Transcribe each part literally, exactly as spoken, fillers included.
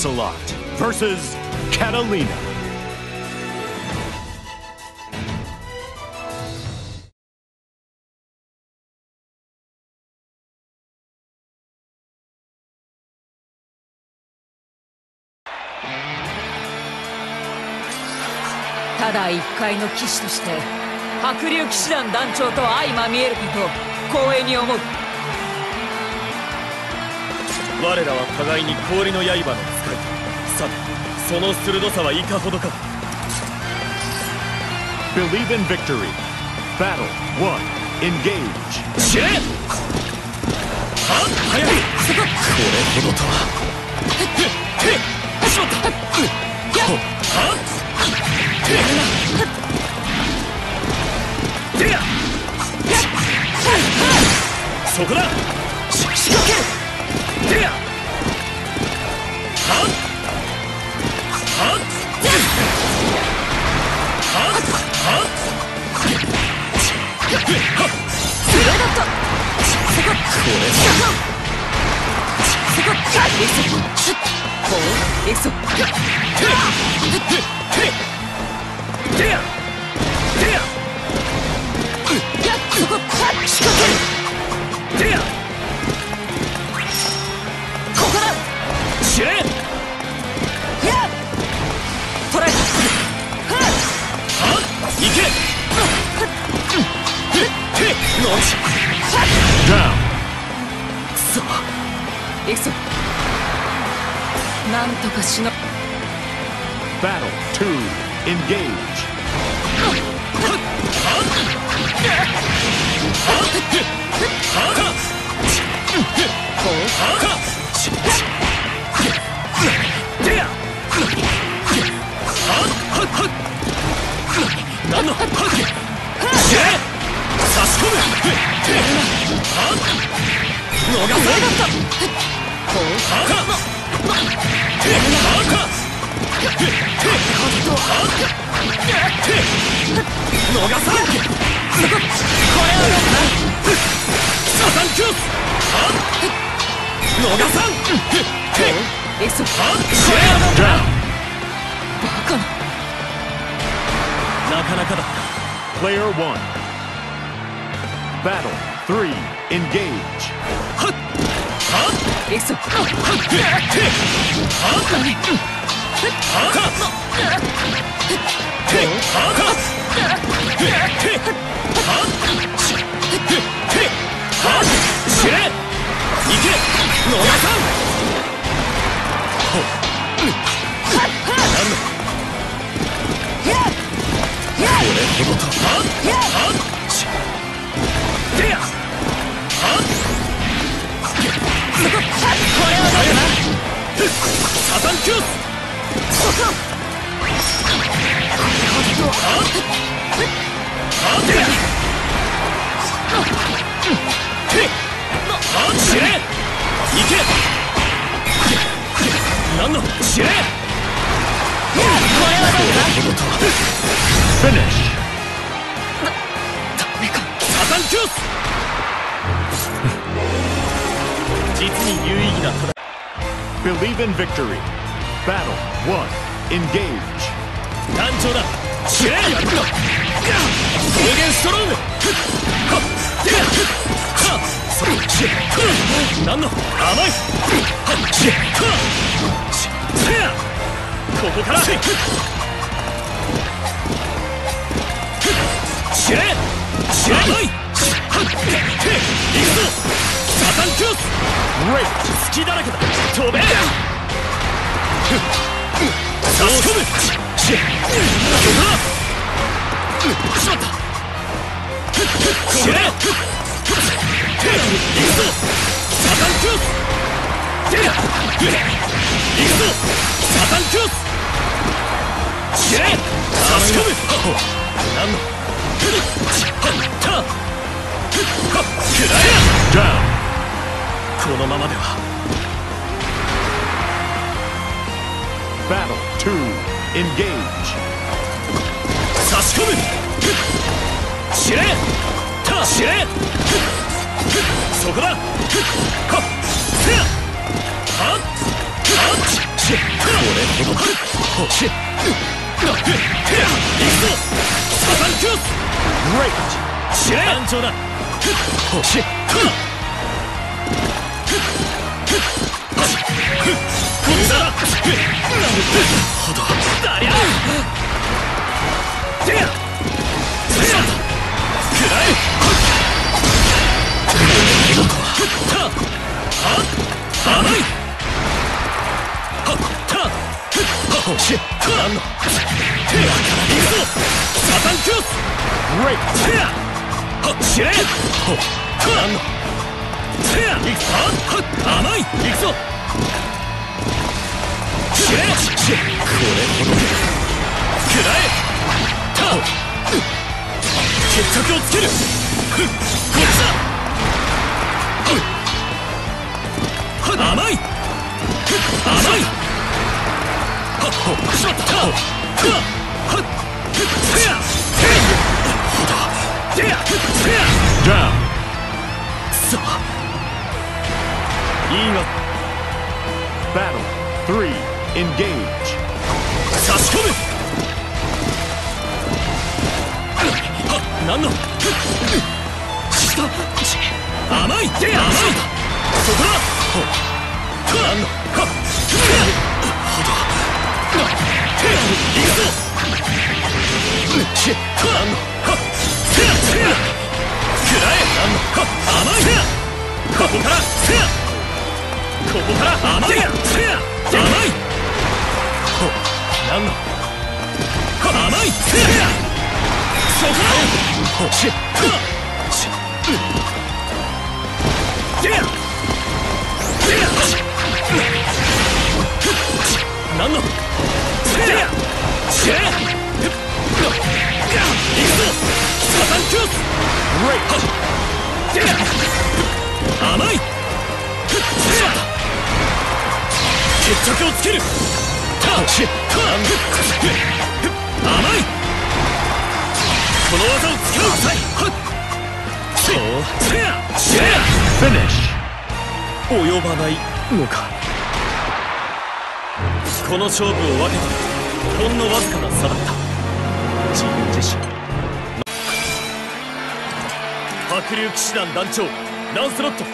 Lancelot versus Catalina. ただ一介の騎士として白龍騎士団団長と相まみえることを光栄に思う。 我らは互いに氷の刃の使い。さてその鋭さはいかほどか。 Believe in victory. Battle one. Engage. しれっはっ早い。これほどとは。へっへっしまった。はっでやそこだ。し仕掛けでやはっはっはっはっそれだったそここれそこエクソほうエクソでやでやそこ仕掛けるでやここだしれっトライはっいけのち Down. くそエクソなんとかしの Battle two. Engage. でや何のしれ差し込む逃さ逃さんこれはサタンクロス逃さんエクソ Down. バカななかなかだった。 Player one. Battle three. Engage. エクソしれいけ野田さんこれほどとでやサタンクロスそこでやしれいけなんのしれいこれほどと Finish. ダメかサタンクロス実に有意義な戦い。 Believe in victory. Battle one. Engage. 団長だしれいやるんだ高原ストロームはっではっそしなんの甘いはっししせやここからしれいしれい甘いはっいくぞサタンクロス Great. 隙だらけだ飛べ差し込むしここだしまったしれい行くぞサタンクロスでや行くぞサタンクロスしれい差し込むなんのはったはっくらえ Down. このままでは Battle two. Engage. 差し込むしれいたしれいそこだはっせやはっはっこれほどほしっ行くぞサタンクロス Great! 知れ団長だほしっこれだなるほどだりゃてやてやくらえはっ甘いはったはっしなんのてや行くぞサタンクロス Great! てやはっ知れほっなんのてや行くぞはっ甘い行くぞ知れしこれほどくらえた決着をつけるふっこっちだ甘い甘いはっほっしまったはっはってやほどてやてや Down! さあいいが Battle three, engage! 差し込むはっなんのした甘いてや甘いそこだほっなんのはっほどてや行くぞしなんのはってやてやくらえなんのはっ甘いてやここからてやここから甘いてやてや甘いほっなんのは甘いてやそこだほっしはっしてやてやなんのてやしれ行くぞサタンクロス Great! てや甘いてや決着をつけるたし甘いこの技を使う際はっそうてやしれ Finish! 及ばないのかこの勝負を分けたほんのわずかな差だった自分自身白竜騎士団団長ランスロット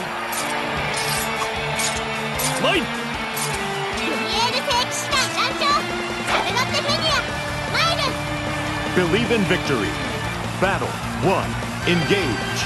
マインルミエール聖騎士団団長サベロッテ・フェニアマイル Believe in victory! Battle one, engage!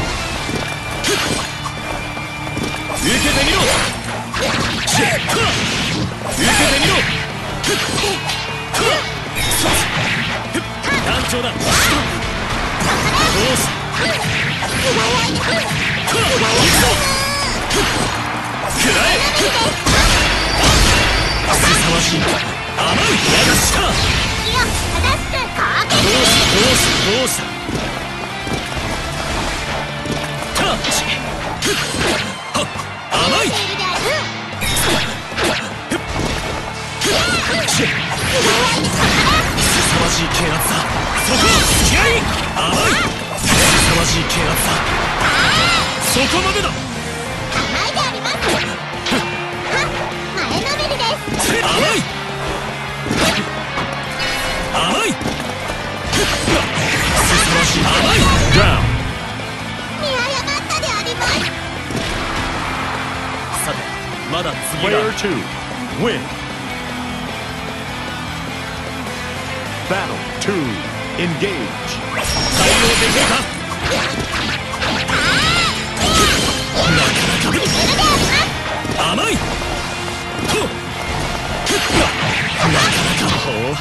受けてみろ受けてみろ団長だどうしたくらえ凄まじい甘い矢がしかいや正しくかけどうしたどうしたどうしたタッチはっ甘いているである凄まじい剣圧だそこ付き合い甘い凄まじい剣圧だそこまでだ甘いでありますはっ前のめりです甘い甘い凄まじい甘い Down! 見誤ったでありますさてまだ次が Player two, win! Battle two, engage! 対応できるかなかなか甘いとなかなかほう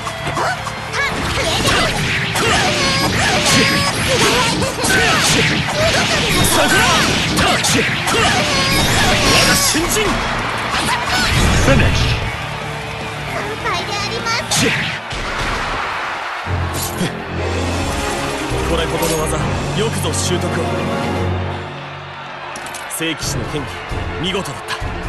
そこだタッチ我が新人 Finish! 乾杯でありますこれほどの技よくぞ習得を聖騎士の剣技見事だった